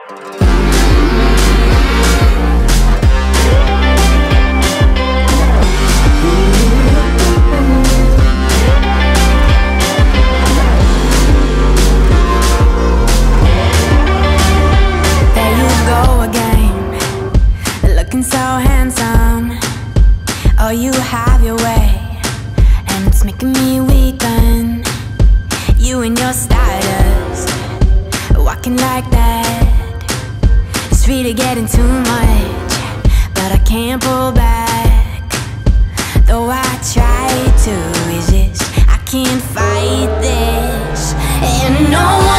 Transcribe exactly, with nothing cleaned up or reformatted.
Oh, you have your way, and it's making me weaken. You and your status, walking like that. It's really getting too much, but I can't pull back. Though I try to resist, I can't fight this. And no